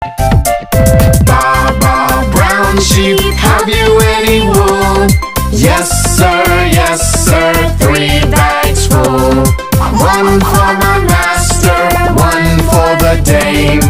Baa baa, brown sheep, have you any wool? Yes sir, 3 bags full. One for my master, one for the dame.